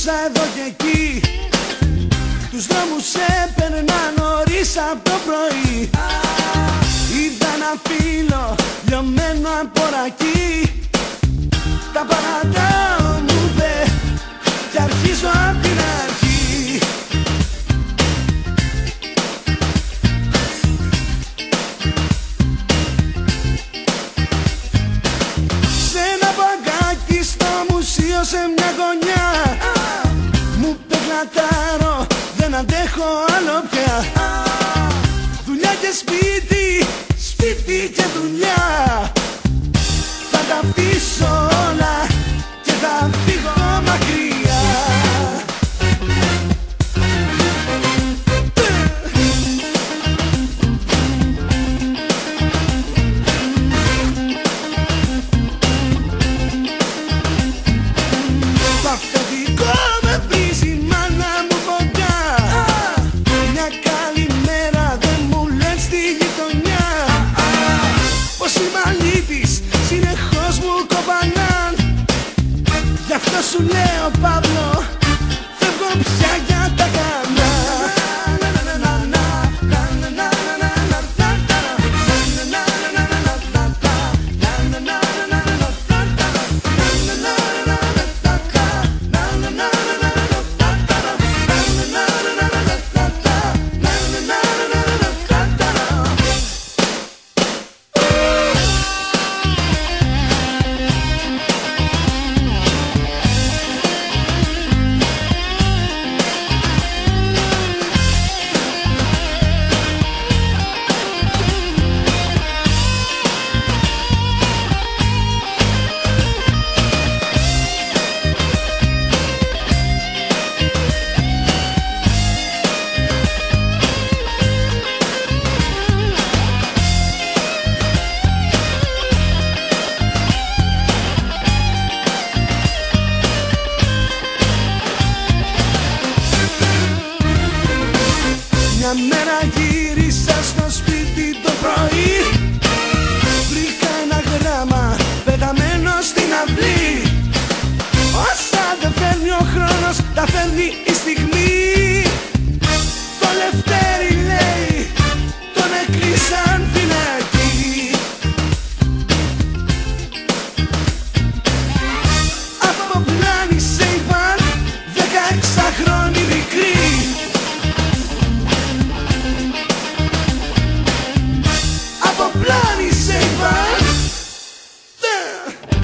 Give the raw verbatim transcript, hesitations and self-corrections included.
Περπατούσα εδώ και εκεί, τους δρόμους έπαιρνα νωρίς απ' το πρωί. Είδα ένα φίλο λιωμένο από ρακί. Τα παρατάω μου δε κι αρχίζω απ' την αρχή. Σε ένα μπαγκάκι στο μουσείο σε μια γωνιά μου πεγλατάρω, δεν αντέχω άλλο πια. Δουλειά και σπίτι, σπίτι και δουλειά. Θα τα αφήσω όλα και θα φύγω μακριά. Το αυτοκίνητο με βρίζει, μάνα μου κοντά. Μια καλημέρα δεν μου λες στη γειτονιά. Πως είμαι αλήτης, συνεχώς μου κοπανάν. Γι' αυτό σου λέω Παύλο, φεύγω πια για τα κανά. Μια μέρα γύρισα στο σπίτι το πρωί. Βρήκα ένα γράμμα πεταμένο στην αυλή. Όσα δεν φέρνει ο χρόνος, τα φέρνει η στιγμή. Το Λευτέρι λέει, τον έκλεισαν φυλακή. Από πλάνη σε είπαν δεκαεξάχρονη μικρή. Πλάνη σε είπαν.